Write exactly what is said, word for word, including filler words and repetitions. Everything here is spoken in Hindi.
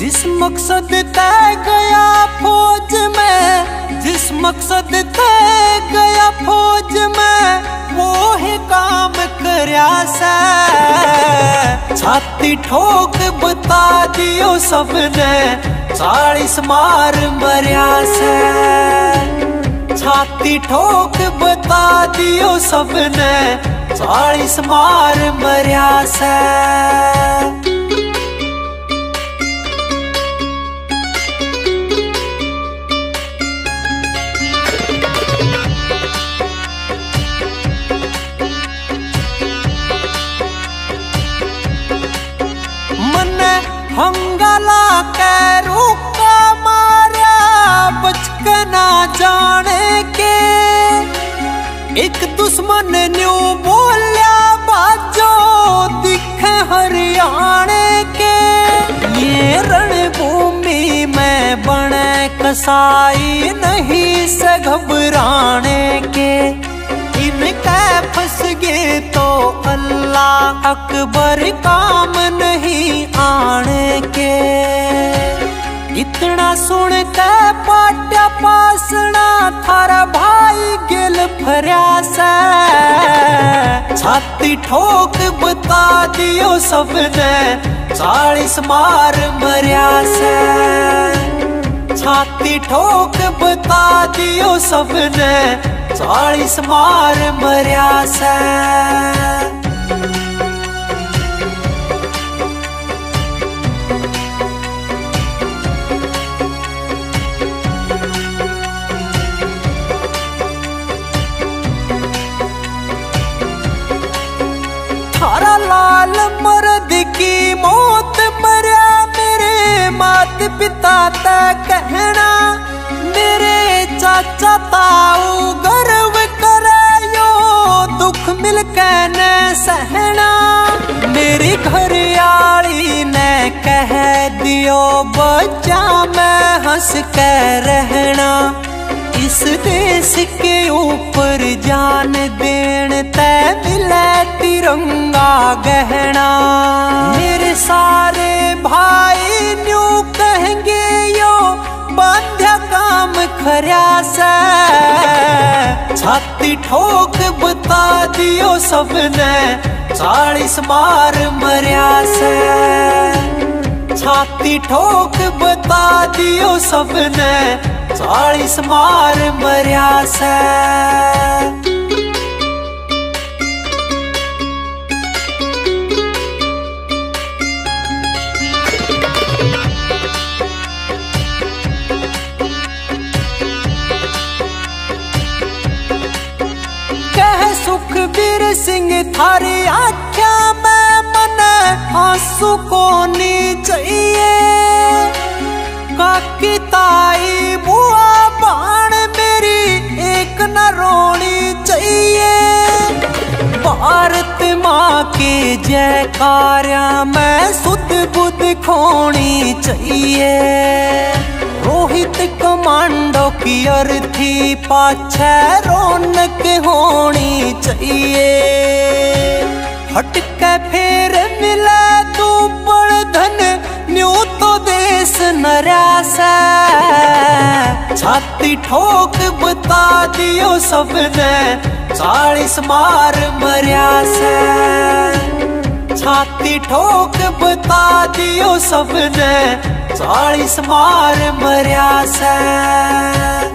जिस मकसद तय गया फौज में, जिस मकसद तय गया फौज में, वो ही काम करया से। छाती ठोक बता दियो सबने, चालीस मार मरिया से। छाती ठोक बता दियो सबने, चालीस मार मरिया से। हंगाला के रूका मारा बच के ना जाने के, एक दुश्मन न्यू बोलिया बाजो दिखे हरियाणे के। ये रणभूमि में बने कसाई नहीं से घबराने के, इनके फंस गए तो अल्लाह अकबर काम नहीं आने के। इतना सुन के पाट्या पासना थारा भाई गिल फरिया से। छाती ठोक बता दियो सबने, चालीस मार मरिया से। छाती ठोक बता दियो सबने, चालीस मार मरिया से। थारा लाल मर्द की मौत मरिया मेरे माता पिता तक कहना, मेरे चाचा ताऊ गर्व करायो दुख मिल के न सहना। मेरी घरआली ने कह दियो बच्चा मैं हंस के रहना। इस देश के ऊपर जान देन तय मिले तिरंगा गहना। मेरे सारे भाई न्यू कहेंगे यो बांध्या काम खरिया से। छाती ठोक बता दियो सबने, चालीस मार मरिया से। छाती ठोक बता दियो सबने, चालीस मार मरिया से। कह सुखबीर सिंह थारी आख्या में मन आंसू को नी चाहिए। काकी ताई बुआ बाण मेरी एक न रोनी चाहिए। भारत माँ के जयकार्या में सुध बुध खोनी चाहिए। रोहित कमांडो की अर्थी पाछे रौनक होनी चाहिए। हटके फिर मिला तू बड़ धन न्यू तो देश नरिया से। छाती ठोक बता दियो सबने, चालीस मार मरिया से। छाती ठोक बता दियो सबने, चालीस मार मरिया से।